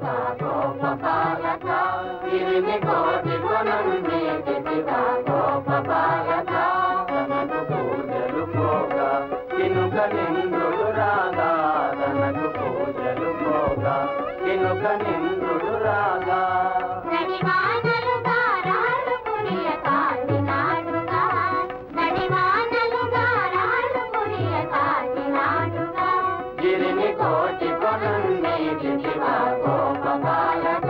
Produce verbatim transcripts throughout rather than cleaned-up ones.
దిదివా గోప బాలక గిరిని కోటి కొనండి దిదివా గోప బాలక తనకు పూజలు పోగా తినుక నింద్రుడు రాగా తనకు పూజలు పోగా తినుక నింద్రుడు రాగా గిరిని కోటి కొనండి దిదివా గోప బాలక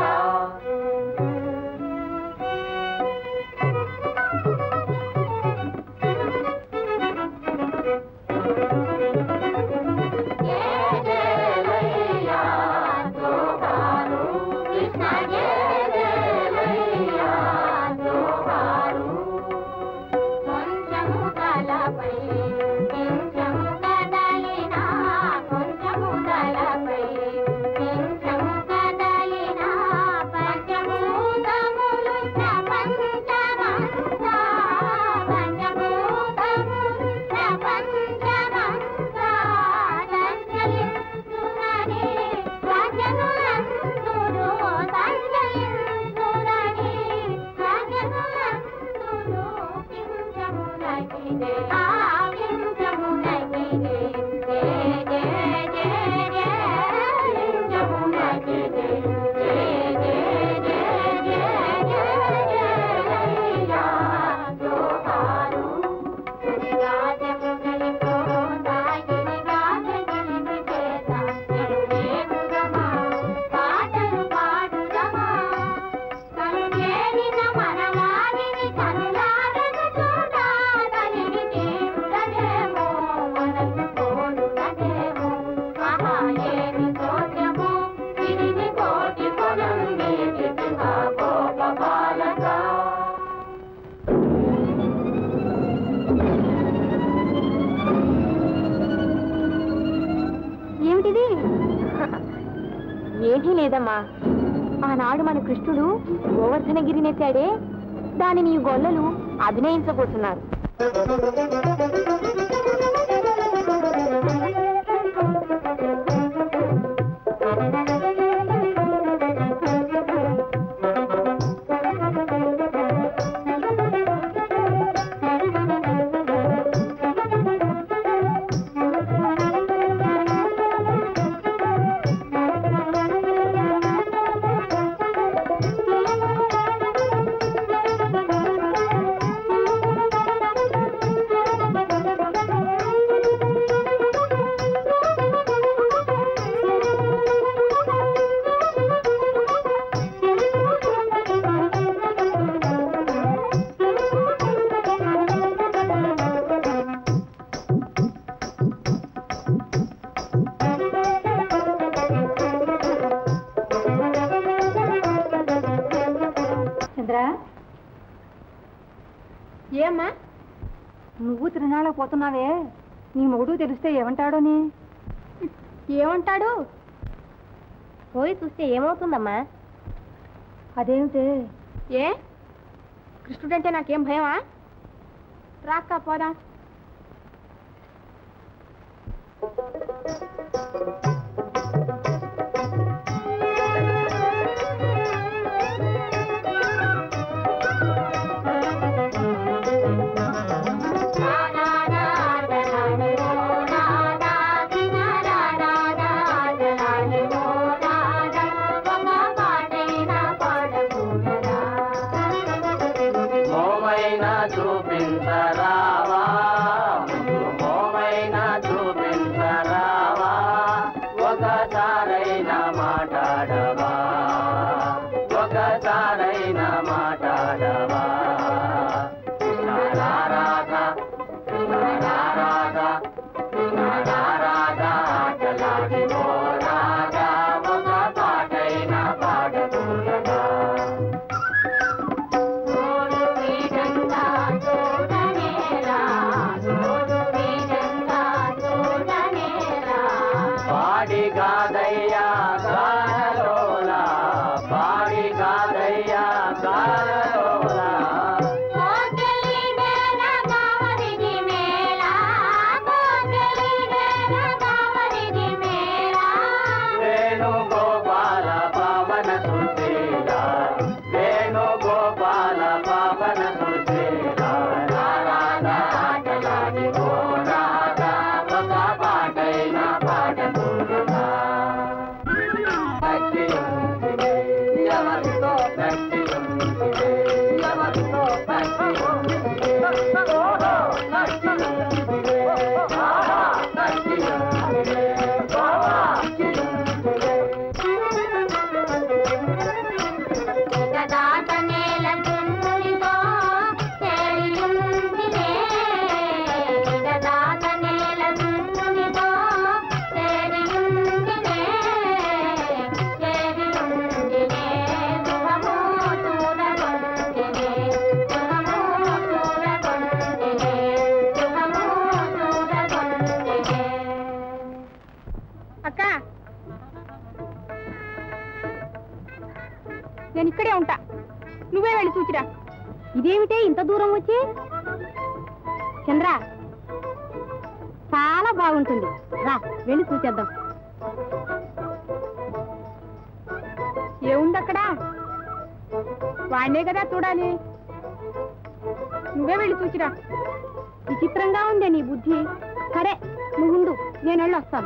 ఏమీ లేదమ్మా, ఆనాడు మన కృష్ణుడు గోవర్ధనగిరినెత్తాడే, దానిని ఈ గొల్లలు అభినయించబోతున్నారు. ఏమ్మా నువ్వు తిరునాళ్ళకు పోతున్నావే, నీ మొగుడు తెలిస్తే ఏమంటాడోని? ఏమంటాడు? పోయి చూస్తే ఏమవుతుందమ్మా? అదేమిటే? ఏ కృష్ణుడంటే నాకేం భయమా? రాక్క పోదాం. వేణుగోపాల అక్క నేను ఇక్కడే ఉంటా, నువ్వే వెళ్ళి చూచిరా. ఇదేమిటే ఇంత దూరం వచ్చి? చంద్ర చాలా బాగుంటుంది, రా వెళ్ళి చూసేద్దాం. ఏముంది అక్కడ? వాడినే కదా చూడాలి, నువ్వే వెళ్ళి చూచిరా. విచిత్రంగా ఉందే నీ బుద్ధి. సరే నువ్వుండు, నేను వెళ్ళి వస్తాను.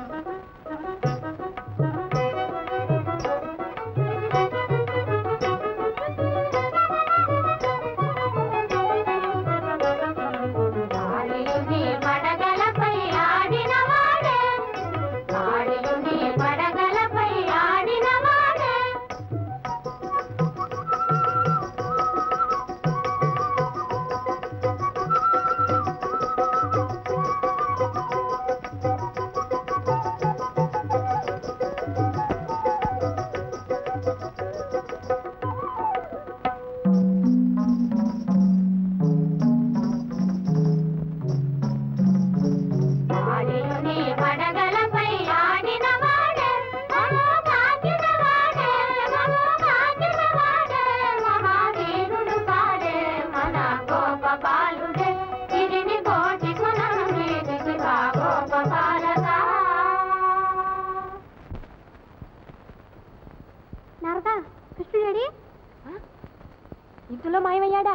నారదా, కృష్ణుడి ఇందులో మాయమయ్యాడా?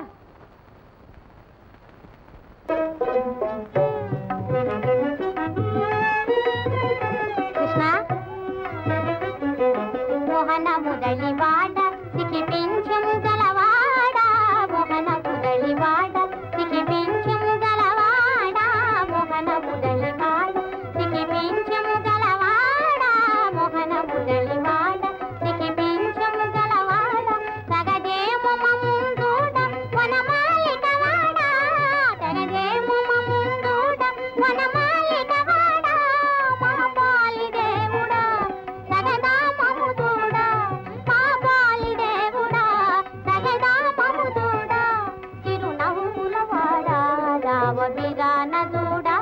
కృష్ణ మోహన మురళివాడ సికి పింఛం గలవాడ, మోహన మురళివాడ సికి పింఛం గలవాడ, మోహన మురళివాడ సికి పింఛం గలవాడ, మోహన మురళివాడ సికి పింఛం గలవాడ, తగదేమో మముందూడ వనమాలికవాడ, తగదేమో మముందూడ వనమాలికవాడ, మహాపాలి దేవుడా తగదా మముదూడా, మహాపాలి దేవుడా తగదా మముదూడా, తిరునవ్వులవాడ రావ బిరాన దూడా,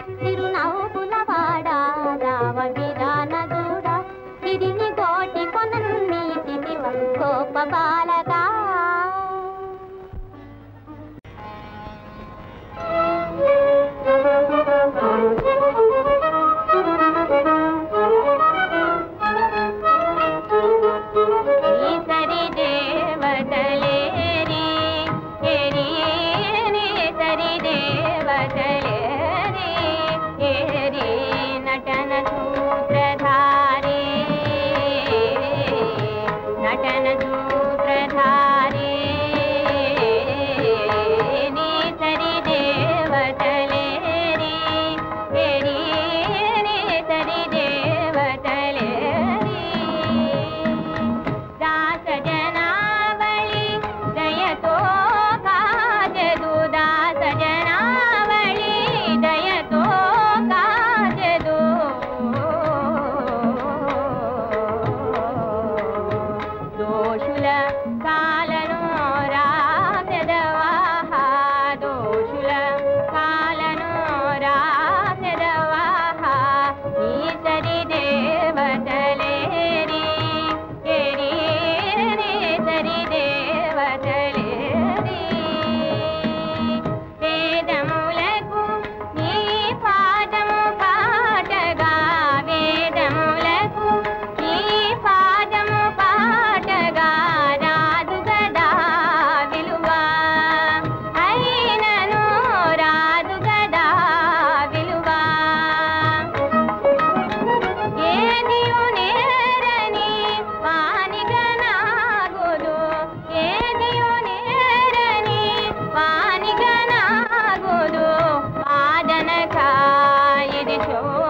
తిరునవ్వులవాడ రావ బిరాన దూడా, తిరిగి కోటి కొనన్ని తిది కోప బాలగా.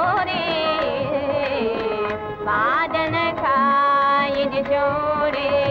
వాదన కాయని జోరే